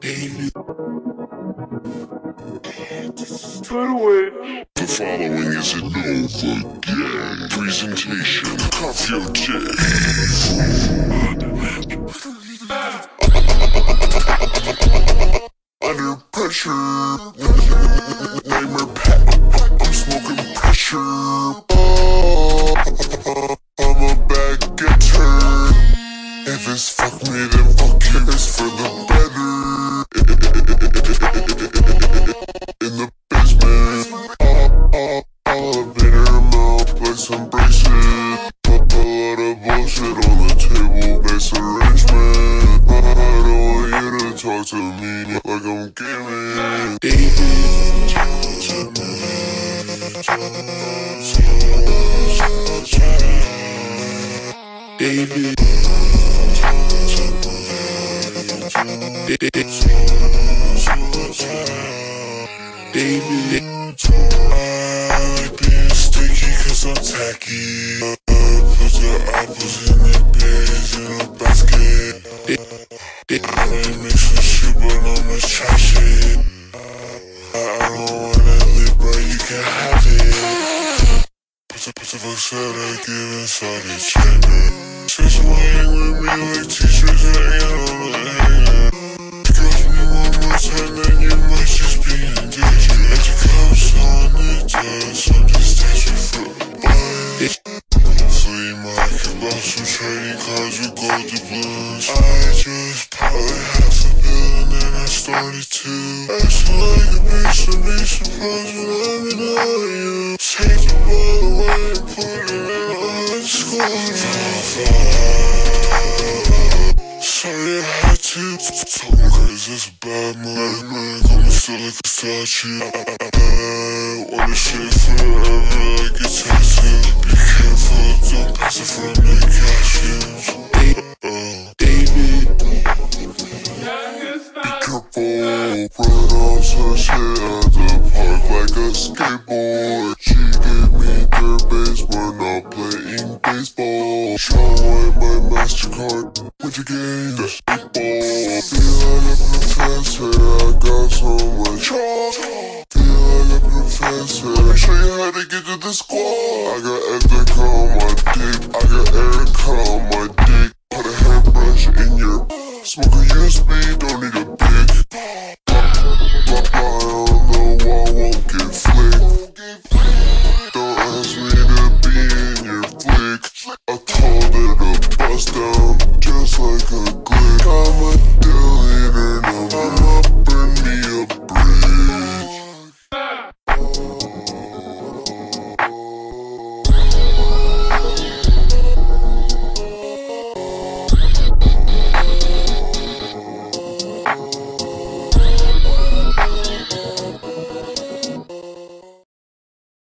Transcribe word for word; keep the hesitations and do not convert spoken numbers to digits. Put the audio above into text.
The following is a NOVAGANG presentation. Cuff your dick. Under pressure. Nightmare pack. I'm smoking pressure. I'm a bad getter. If it's fuck me, then fuck you. It's for the better. In the basement, all, all, all up in her mouth like some braces. Put a lot of bullshit on the table, nice arrangement. I don't want you to talk to me like I'm gaming. David, David, I like being sticky cause I'm tacky. I put the apples in the bears in a basket. I ain't mix with shit but I'm just trash it. I don't wanna live but you can have it. Put the, put the fuck said I give inside the chamber. Since you wanna hang with me like t-shirts and hanging on the hanger. Girls me one more time then you might just be in danger. Empty cups on the desk, I'm just dancing for a buzz. Flea market, bought some trading cards with gold doubloons. I just probably half a bill and then I started to acting like a bitch to be surprised when I'm in on you. Take the ball away and put it in a hard score. Sorry I had to talk my crazy, that's a bad move. Man, got me still like a statue. I wanna shit forever like a tattoo. Be careful, don't pass it from the cashews. David, be careful, run off some shit at the park like a skateboard. She gave me third base, we're not playing baseball. Show away my MasterCard. With your game, the big ball. Feel like a professor, I got so much charm. Feel like a professor, let me show you how to get to the squad. I got Ethnic on my dick, I got Eric on